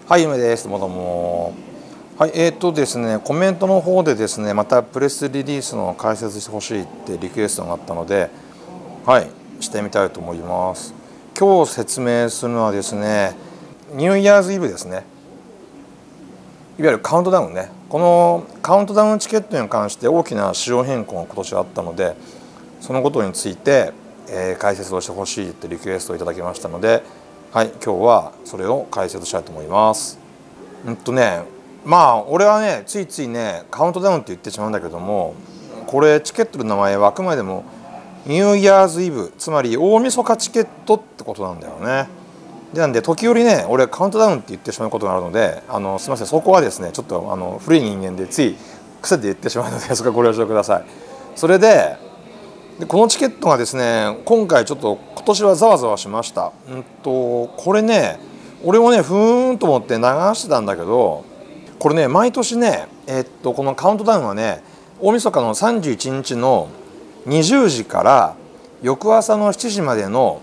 はい、梅です。どうもどうも。はい、ですね、コメントの方でですね、またプレスリリースの解説してほしいってリクエストがあったので、はい、してみたいと思います。今日説明するのはですね、ニューイヤーズイブですね。いわゆるカウントダウンね。このカウントダウンチケットに関して大きな仕様変更が今年あったので、そのことについて、解説をしてほしいってリクエストをいただきましたので、はい、今日はそれを解説したいと思います。まあ俺はねついついねカウントダウンって言ってしまうんだけども、これチケットの名前はあくまでもニューイヤーズイブ、つまり大晦日チケットってことなんだよね。なんで時折ね俺カウントダウンって言ってしまうことがあるので、すみません、そこはですねちょっと古い人間でつい癖で言ってしまうのでそこはご了承ください。それでこのチケットがですね今回ちょっと今年はざわざわしました。これね俺もねふーんと思って流してたんだけど、これね毎年ねこのカウントダウンはね大晦日の31日の20時から翌朝の7時までの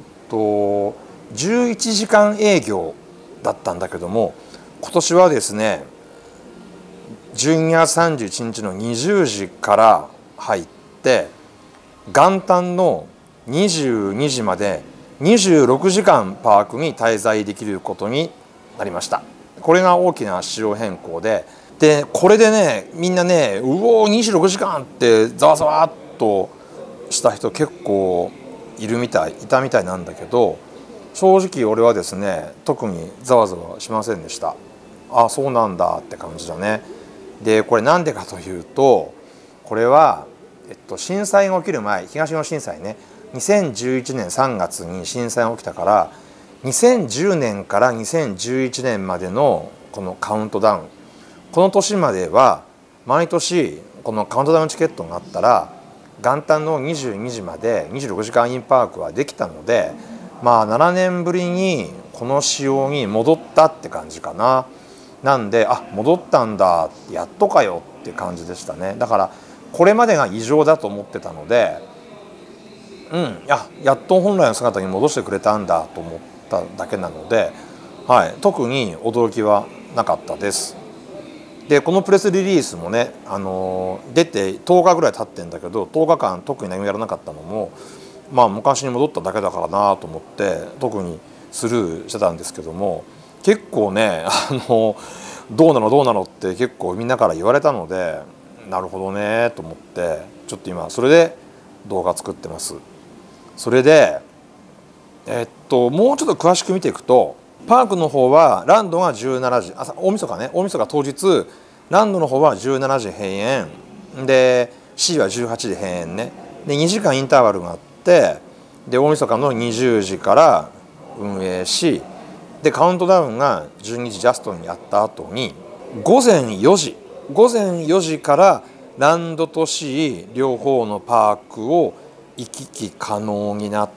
11時間営業だったんだけども、今年はですね12月31日の20時から入って元旦の22時まで26時間パークに滞在できることになりました。これが大きな仕様変更で、これでねみんなねうおー26時間ってざわざわっとした人結構いたみたいなんだけど、正直俺はですね特にざわざわしませんでした。あ、そうなんだって感じだね。でこれなんでかというと、これは震災が起きる前、東日本震災ね、2011年3月に震災が起きたから、2010年から2011年までのこのカウントダウン、この年までは毎年このカウントダウンチケットがあったら元旦の22時まで26時間インパークはできたので、まあ7年ぶりにこの仕様に戻ったって感じかな。なんで戻ったんだ、やっとかよって感じでしたね。だからこれまでが異常だと思ってたので、やっと本来の姿に戻してくれたんだと思っただけなので、はい、特に驚きはなかったです。でこのプレスリリースもね、出て10日ぐらい経ってんだけど、10日間特に何もやらなかったのもまあ昔に戻っただけだからなと思って特にスルーしてたんですけども、結構ねどうなのって結構みんなから言われたので、なるほどねと思ってちょっと今それで動画作ってます。それでもうちょっと詳しく見ていくと、パークの方はランドが17時、大晦日ね、大晦日当日ランドの方は17時閉園で C は18時閉園ね。で2時間インターバルがあって、で大晦日の20時から運営し、でカウントダウンが12時ジャストにやった後に午前4時からランドと C 両方のパークを行き来可能になって、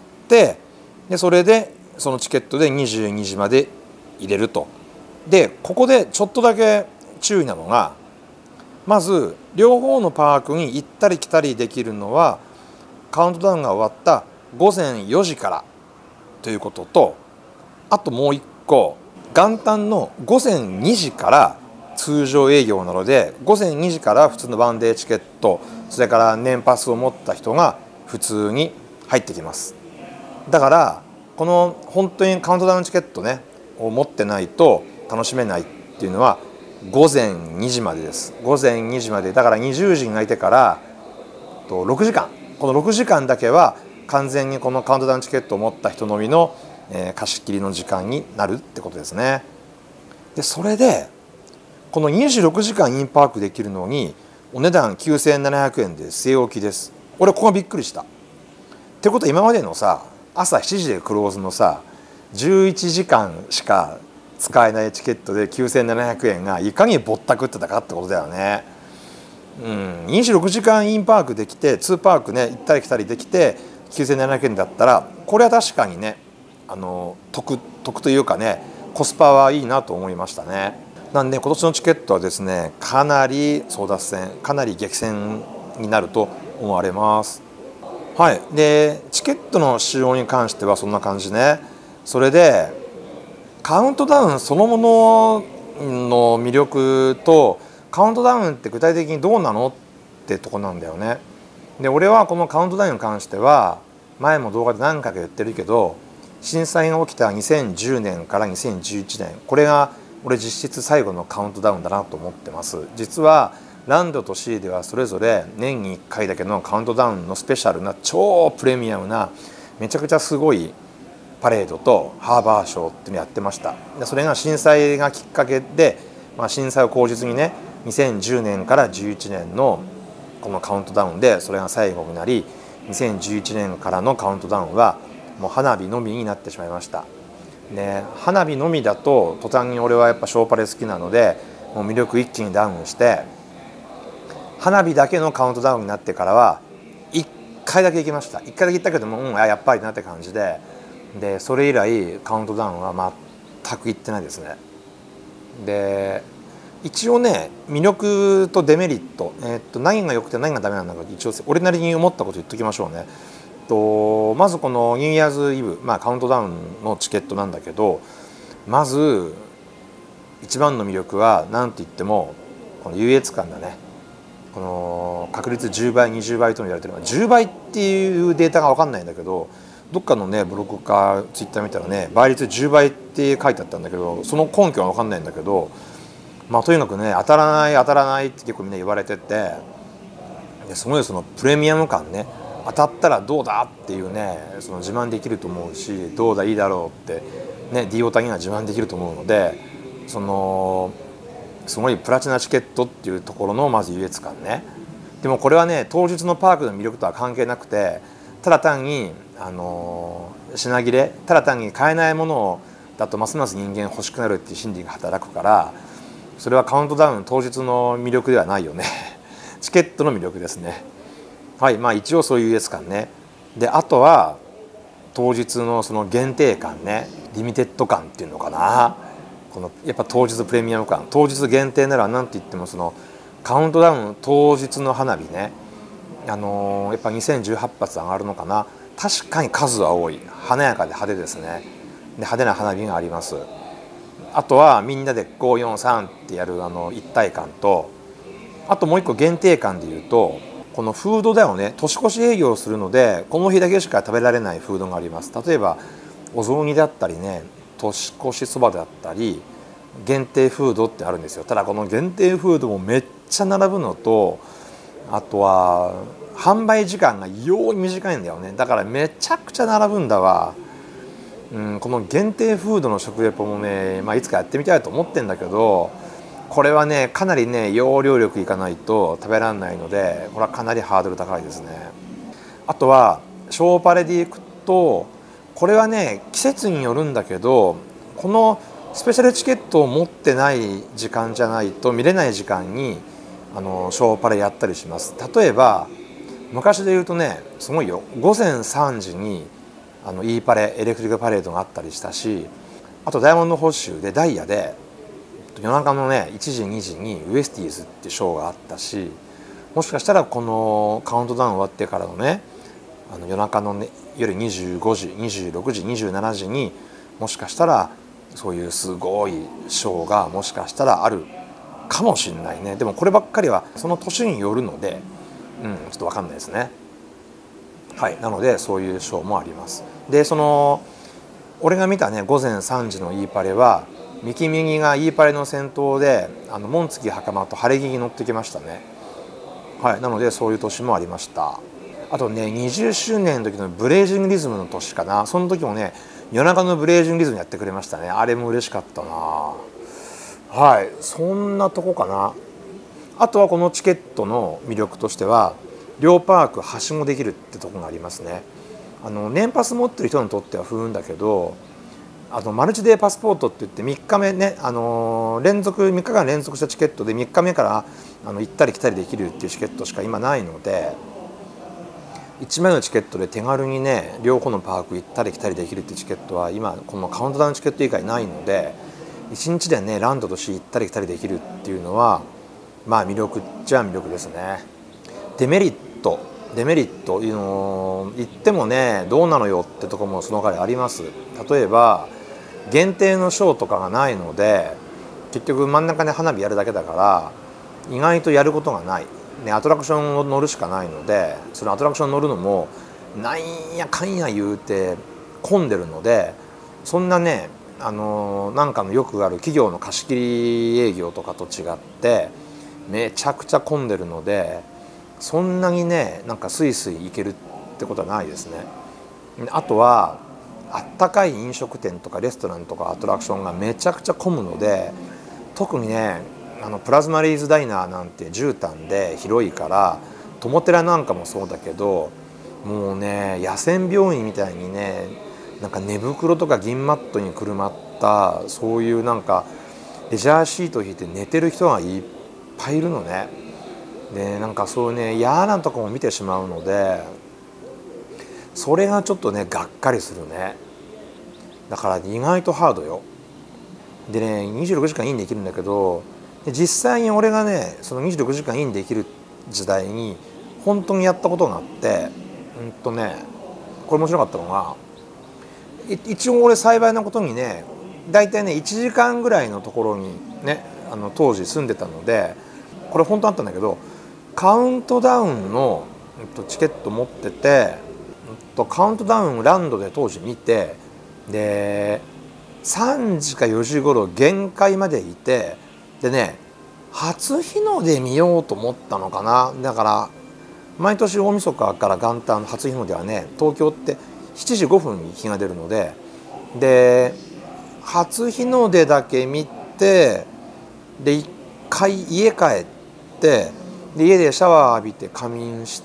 でそれでそのチケットで22時まで入れると。でここでちょっとだけ注意なのが、まず両方のパークに行ったり来たりできるのはカウントダウンが終わった午前4時からということと、あともう一個、元旦の午前2時から通常営業なので、午前2時から普通のワンデーチケット、それから年パスを持った人が普通に入ってきます。だからこの本当にカウントダウンチケットねを持ってないと楽しめないっていうのは午前2時までです。午前2時までだから20時に空いてから6時間、この6時間だけは完全にこのカウントダウンチケットを持った人のみの貸し切りの時間になるってことですね。でそれでこの26時間インパークできるのにお値段9700円で据え置きです。俺ここがびっくりした。ってことは今までのさ朝7時でクローズのさ11時間しか使えないチケットで9700円がいかにぼったくってたかってことだよね。26時間インパークできて2パークね行ったり来たりできて9700円だったら、これは確かにね得というかねコスパはいいなと思いましたね。なんで今年のチケットはですねかなり争奪戦、かなり激戦になると思われます。はい、でチケットの使用に関してはそんな感じね。それでカウントダウンそのものの魅力と、カウントダウンって具体的にどうなのってとこなんだよね。で俺はこのカウントダウンに関しては前も動画で何回か言ってるけど、震災が起きた2010年から2011年、これが俺実質最後のカウントダウンだなと思ってます。実はランドとシーではそれぞれ年に1回だけのカウントダウンのスペシャルな超プレミアムなめちゃくちゃすごいパレードとハーバーショーっていうのをやってました。でそれが震災がきっかけで、震災を口実にね2010年から11年のこのカウントダウンでそれが最後になり、2011年からのカウントダウンはもう花火のみになってしまいました。で花火のみだと途端に俺はやっぱショーパレ好きなのでもう魅力一気にダウンして、花火だけのカウントダウンになってからは1回だけ行きました。1回だけ行ったけども、やっぱりなって感じで、それ以来カウントダウンは全く行ってないですね。で一応ね魅力とデメリット、何が良くて何がダメなんだか一応俺なりに思ったこと言っときましょうね。まずこのニューイヤーズイブ、カウントダウンのチケットなんだけど、まず一番の魅力は何と言ってもこの優越感だね。この確率10倍20倍とも言われてる10倍っていうデータが分かんないんだけど、どっかのねブログかツイッター見たらね倍率10倍って書いてあったんだけど、その根拠は分かんないんだけど、とにかくね当たらないって結構みんな言われてて、すごいそのプレミアム感ね、当たったらどうだっていうねその自慢できると思うし、どうだいいだろうってね D オタには自慢できると思うので、そのすごいプラチナチケットっていうところのまず優越感ね。でもこれはね当日のパークの魅力とは関係なくて、ただ単に品切れ、ただ単に買えないものだとますます人間欲しくなるっていう心理が働くから、それはカウントダウン当日の魅力ではないよねチケットの魅力ですね。はい、一応そういう優越感ね。であとは当日のその限定感ね、リミテッド感っていうのかな、このやっぱ当日プレミアム感、当日限定なら何て言ってもそのカウントダウン当日の花火ね、やっぱ2018発上がるのかな。確かに数は多い、華やかで派手ですね。で派手な花火があります。あとはみんなで543ってやる一体感と、あともう一個限定感でいうとこのフードだよね。年越し営業をするのでこの日だけしか食べられないフードがあります。例えばお雑煮だったりね、年越しそばだったり限定フードってあるんですよ。ただこの限定フードもめっちゃ並ぶのと、あとは販売時間が異様に短いんだよね。だからめちゃくちゃ並ぶんだわ。この限定フードの食レポもね、いつかやってみたいと思ってんだけど、これはねかなりね要領力いかないと食べられないので、これはかなりハードル高いですね。あとはショーパレで行くと、これはね季節によるんだけど、このスペシャルチケットを持ってない時間じゃないと見れない時間にショーパレやったりします。例えば昔で言うとねすごいよ、午前3時にE パレエレクトリックパレードがあったりしたし、あとダイヤモンドホッシュでダイヤで夜中のね1時2時にウエスティーズっていうショーがあったし、もしかしたらこのカウントダウン終わってからのね夜中の、ね、夜25時26時27時にもしかしたらそういうすごいショーがもしかしたらあるかもしれないね。でもこればっかりはその年によるので、ちょっと分かんないですね。はい、なのでそういうショーもあります。で俺が見たね午前3時の E パレはミキミギが E パレの先頭で紋付き袴と晴れ着に乗ってきましたね。はい、なのでそういう年もありました。あとね20周年の時のブレイジングリズムの年かな、その時もね夜中のブレイジングリズムやってくれましたね。あれも嬉しかったな。はい、そんなとこかな。あとはこのチケットの魅力としては両パークはしごできるってとこがありますね。年パス持ってる人にとっては不運だけど、マルチデーパスポートって言って3日目ね、3日間連続したチケットで3日目から行ったり来たりできるっていうチケットしか今ないので、1枚のチケットで手軽にね両方のパーク行ったり来たりできるっていうチケットは今このカウントダウンチケット以外ないので、1日でねランドとシー行ったり来たりできるっていうのは魅力っちゃ魅力ですね。デメリット言ってもねどうなのよってとこもその代わりあります。例えば限定のショーとかがないので、結局真ん中で花火やるだけだから意外とやることがない、ね、アトラクションを乗るしかないので、そのアトラクション乗るのもなんやかんや言うて混んでるので、そんなねなんかのよくある企業の貸し切り営業とかと違ってめちゃくちゃ混んでるので、そんなにねなんかスイスイ行けるってことはないですね。あとはあったかい飲食店とかレストランとかアトラクションがめちゃくちゃ混むので、特にねプラズマリーズダイナーなんて絨毯で広いから、友寺なんかもそうだけど、もうね野戦病院みたいにね、なんか寝袋とか銀マットにくるまったそういうなんかレジャーシートを引いて寝てる人がいっぱいいるのね。でなんかそういうね嫌なとこも見てしまうので、それがちょっとねがっかりするね。だから意外とハードよ。でね26時間インできるんだけど、実際に俺がねその26時間インできる時代に本当にやったことがあって、これ面白かったのが、一応俺幸いなことにね大体ね1時間ぐらいのところにね当時住んでたので、これ本当あったんだけど、カウントダウンのチケット持ってて、カウントダウンランドで当時見て、で3時か4時頃限界までいて、でね初日の出見ようと思ったのかな。だから毎年大晦日から元旦の初日の出はね、東京って7時5分に日が出るので、で初日の出だけ見て、で一回家帰って、で家でシャワー浴びて仮眠して、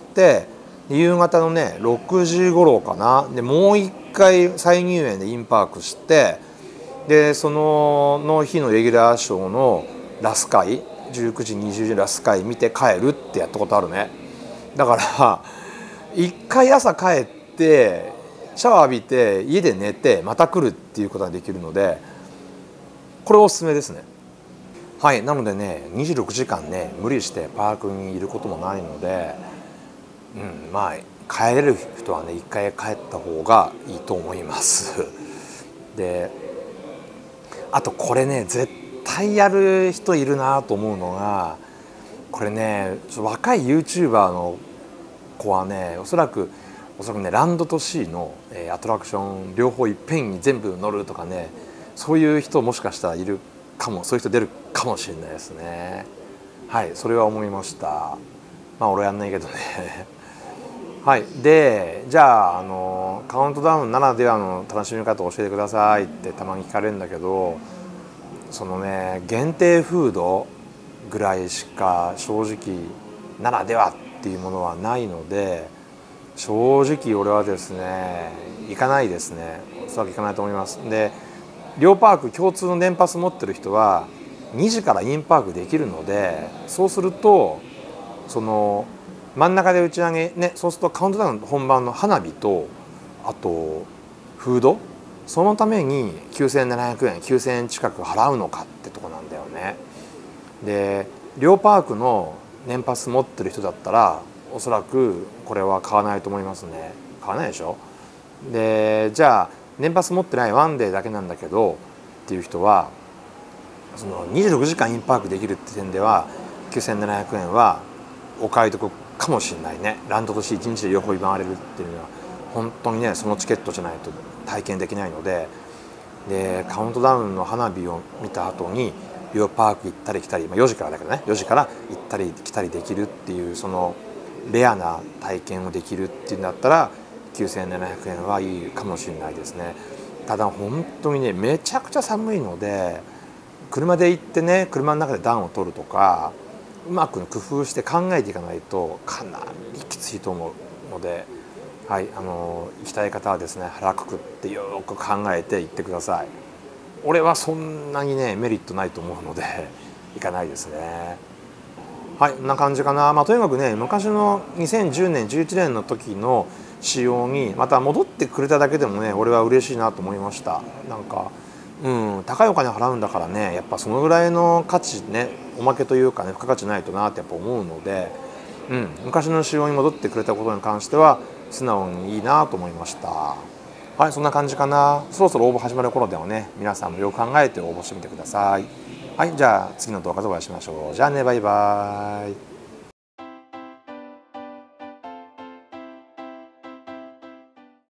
で夕方のね6時頃かな、でもう一回再入園でインパークして、でその日のレギュラーショーのラス回19時20時ラス回見て帰るってやったことあるね。だから一回朝帰ってシャワー浴びて家で寝てまた来るっていうことができるので、これおすすめですね。はい、なのでね26時間ね無理してパークにいることもないので、まあ帰れる人はね一回帰った方がいいと思いますであとこれね絶対やる人いるなと思うのが、これね若い YouTuber の子はねおそらくねランドとシーのアトラクション両方いっぺんに全部乗るとかね、そういう人もしかしたらいるかも、そういう人出るかもしれないですね。はい、それは思いました。まあ俺やんないけどねはい、でじゃあカウントダウンならではの楽しみ方を教えてくださいってたまに聞かれるんだけど、そのね限定フードぐらいしか正直ならではっていうものはないので、正直俺はですね行かないですね。おそらく行かないと思います。で両パーク共通の年パス持ってる人は2時からインパークできるので、そうするとその真ん中で打ち上げね、そうするとカウントダウン本番の花火とあとフード、そのために9700円9000円近く払うのかってとこなんだよね。で両パークの年パス持ってる人だったらおそらくこれは買わないと思いますね。買わないでしょ。でじゃあ年パス持ってないワンデーだけなんだけどっていう人は、その26時間インパークできるって点では9700円はお買い得かもしれないね。ランドとして1日で両方回れるっていうのは本当にねそのチケットじゃないと体験できないので、カウントダウンの花火を見た後に両パーク行ったり来たり、4時からだけどね4時から行ったり来たりできるっていうそのレアな体験をできるっていうんだったら9700円はいいかもしれないですね。ただ本当にねめちゃくちゃ寒いので、車で行ってね車の中で暖を取るとかうまく工夫して考えていかないとかなりきついと思うので、はい、行きたい方はですね腹くくってよく考えて行ってください。俺はそんなにねメリットないと思うので行かないですね。はい、こんな感じかな。とにかくね昔の2010年11年の時の仕様にまた戻ってくれただけでもね俺は嬉しいなと思いました。なんか高いお金払うんだからねやっぱそのぐらいの価値ね、おまけというかね付加価値ないとなってやっぱ思うので、昔の仕様に戻ってくれたことに関しては素直にいいなと思いました。 はい、そんな感じかな。そろそろ応募始まる頃でもね、皆さんもよく考えて応募してみてください。はい、じゃあ次の動画でお会いしましょう。じゃあね、バイバーイ。